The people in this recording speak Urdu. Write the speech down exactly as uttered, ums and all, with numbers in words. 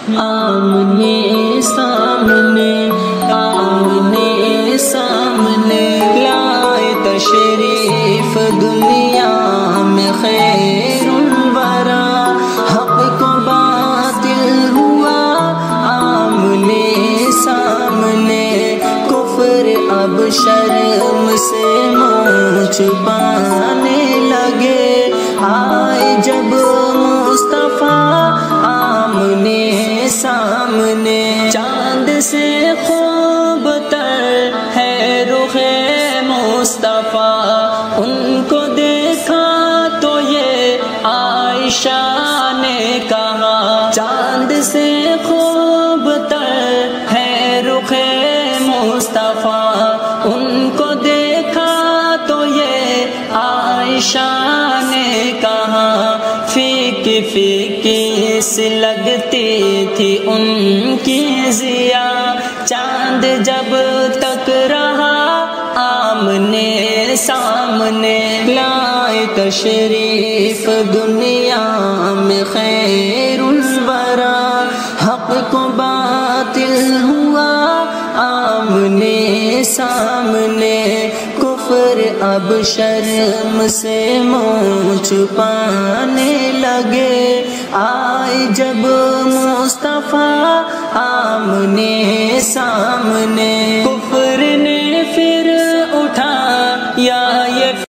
آمنے سامنے آمنے سامنے لائے تشریف دنیا میں خیر الورا، حق کو باطل ہوا آمنے سامنے، کفر اب شرم سے منہ چھپانے لگے، آئے جب مصطفیٰ آمنے سامنے، چاند سے خوب تر ہے رخ مصطفیٰ، ان کو دیکھا تو یہ عائشہ نے کہا، چاند سے خوب تر ہے رخ مصطفیٰ، ان کو دیکھا تو یہ عائشہ نے کہا، فیکی فیکی سی لگتی تھی ان کی ضیا، چاند جب تک رہا آمنے سامنے، لائے تشریف دنیا میں خیر الورا، حق کو باطل ہوا آمنے سامنے، کفر اب شرم سے منہ چھپانے لگے، آئے جب مصطفیٰ آمنے سامنے،